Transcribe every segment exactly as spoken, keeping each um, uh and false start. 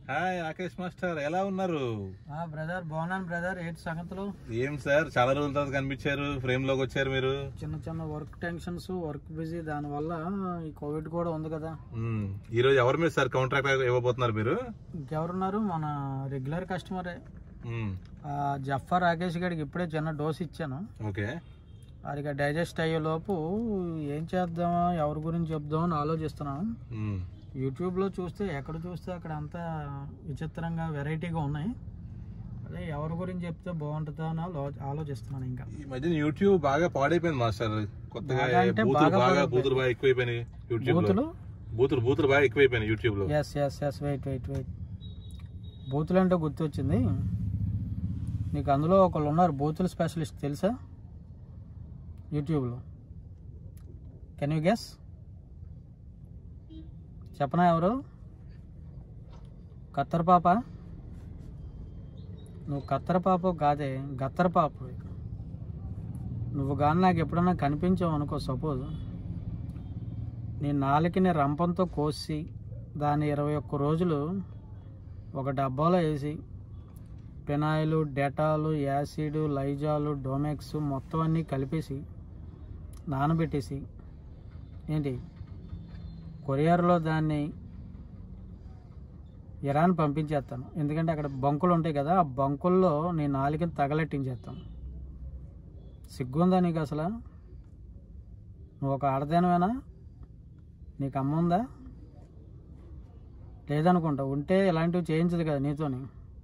Hi Rakesh master, ఎలా ఉన్నారు? Brother బాగున్నాను బ్రదర్. ఏంటి సంగతులు? ఏం సార్, చాలా రోజుల తర్వాత కనిపించారు, ఫ్రేమ్ లోకి వచ్చారు మీరు. చిన్న చిన్న వర్క్ టెన్షన్స్, వర్క్ బిజీ, దాని వల్ల ఈ కోవిడ్ కూడా ఉంది కదా. ఈ రోజు ఎవరి మీద సార్ కాంట్రాక్ట్ ఇవ్వబోతున్నారు మీరు? ఇంకెవరున్నారు, మన రెగ్యులర్ కస్టమరే జఫర్ రాకేష్ గారికి ఇప్పుడే చిన్న డోస్ ఇచ్చాను. ఓకే, అది డైజెస్ట్ అయ్యే లోపు ఏం చేద్దామా, ఎవరి గురించి చెప్దామని ఆలోచిస్తున్నాను. యూట్యూబ్లో చూస్తే ఎక్కడ చూస్తే అక్కడ అంతా విచిత్రంగా వెరైటీగా ఉన్నాయి. అదే ఎవరి గురించి చెప్తే బాగుంటుందో అని ఆలోచిస్తున్నాను. ఇంకా ఈ మధ్య యూట్యూబ్ బాగా పాడైపోయింది మాస్టర్. కొత్తగా బూతులు బాగా ఎక్కువైపోయినాయి యూట్యూబ్ లో. బూతులు బూతులు బాగా ఎక్కువైపోయినాయి యూట్యూబ్ లో. Yes yes yes wait wait wait బూతులు అంటే గుర్తొచ్చింది. నీకు అందులో ఒకళ్ళు ఉన్నారు, బూతులు స్పెషలిస్ట్, తెలుసా? యూట్యూబ్లో. Can you guess? చెప్పనా ఎవరు? కత్తర్ పాప. నువ్వు కత్తర్ పాప కాదే, గత్తర్ పాప. నువ్వు కానీ నాకు ఎప్పుడన్నా కనిపించావు అనుకో, సపోజ్ నీ నాలుకని రంపంతో కోసి దాన్ని ఇరవై ఒక్క రోజులు ఒక డబ్బాలో వేసి phenyl, Dettol, acid, Lizol, Domex మొత్తం అన్నీ కలిపేసి నానబెట్టేసి ఏంటి కొరియర్లో దాన్ని ఇరాన్ పంపించేస్తాను. ఎందుకంటే అక్కడ బంకులు ఉంటాయి కదా, ఆ బంకుల్లో నీ నాలుకని తగలెట్టించేస్తాను. సిగ్గుందా నీకు అసలు? నువ్వు ఒక ఆడదానివేనా? నీకు అమ్మ ఉందా? లేదనుకుంటా. ఉంటే ఇలాంటివి చేయించదు కదా నీతోని,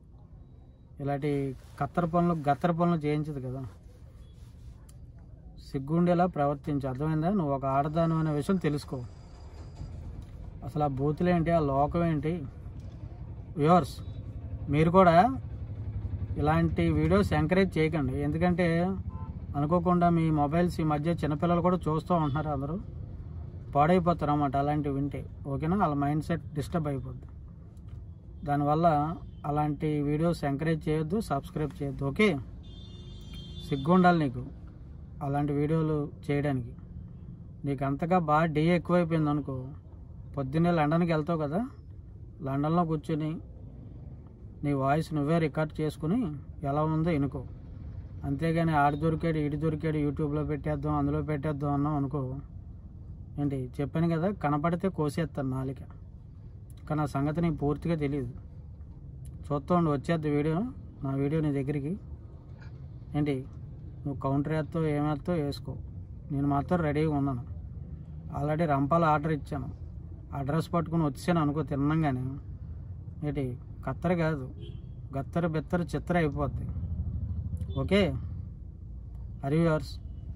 ఇలాంటి కత్తర పనులు గత్తర పనులు చేయించదు కదా. సిగ్గుండేలా ప్రవర్తించు, అర్థమైందా? నువ్వు ఒక ఆడదాని అనే విషయం తెలుసుకో. అసలు ఆ బూతులేంటి, ఆ లోకం ఏంటి? వ్యూవర్స్, మీరు కూడా ఇలాంటి వీడియోస్ ఎంకరేజ్ చేయకండి. ఎందుకంటే అనుకోకుండా మీ మొబైల్స్ ఈ మధ్య చిన్నపిల్లలు కూడా చూస్తూ ఉంటున్నారు, అందరూ పాడైపోతారు అన్నమాట అలాంటివి వింటే. ఓకేనా? వాళ్ళ మైండ్ సెట్ డిస్టర్బ్ అయిపోద్ది. దానివల్ల అలాంటి వీడియోస్ ఎంకరేజ్ చేయొద్దు, సబ్స్క్రైబ్ చేయొద్దు. ఓకే? సిగ్గు ఉండాలి నీకు అలాంటి వీడియోలు చేయడానికి. నీకు అంతగా బాగా డే ఎక్కువైపోయింది అనుకో, పొద్దున్నే లండన్కి వెళ్తావు కదా, లండన్లో కూర్చొని నీ వాయిస్ నువ్వే రికార్డ్ చేసుకుని ఎలా ఉందో ఎనుకో. అంతేగాని ఆడి దొరికాడు ఈడి దొరికాడు యూట్యూబ్లో పెట్టేద్దాం, అందులో పెట్టేద్దాం అన్నాం అనుకో, ఏంటి చెప్పాను కదా, కనపడితే కోసేస్తాను నాలిక. కానీ ఆ సంగతి నీకు పూర్తిగా తెలియదు. చూస్తూ ఉండి వచ్చేద్ది వీడియో, నా వీడియో నీ దగ్గరికి. ఏంటి నువ్వు కౌంటర్ వేస్తావు, ఏమేస్తావు వేసుకో. నేను మాత్రం రెడీగా ఉన్నాను. ఆల్రెడీ రంపాలు ఆర్డర్ ఇచ్చాను. అడ్రస్ పట్టుకుని వచ్చాను అనుకో తిన్నంగానే, ఏంటి కత్తర కాదు గత్తర బెత్తర చిత్తర అయిపోద్ది. ఓకే? వ్యూవర్స్,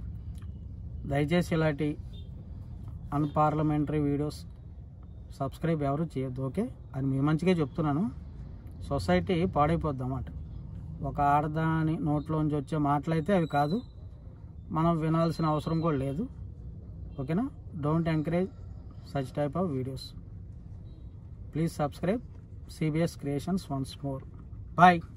దయచేసి ఇలాంటి అన్పార్లమెంటరీ వీడియోస్ సబ్స్క్రైబ్ ఎవరు చేయొద్దు. ఓకే? అది మీ మంచిగా చెప్తున్నాను. సొసైటీ పాడైపోద్ది అన్నమాట. ఒక ఆడదాని నోట్లోంచి వచ్చే మాటలైతే అవి కాదు, మనం వినాల్సిన అవసరం కూడా లేదు. ఓకేనా? Don't encourage such type of videos. Please subscribe C B S Creations once more. Bye.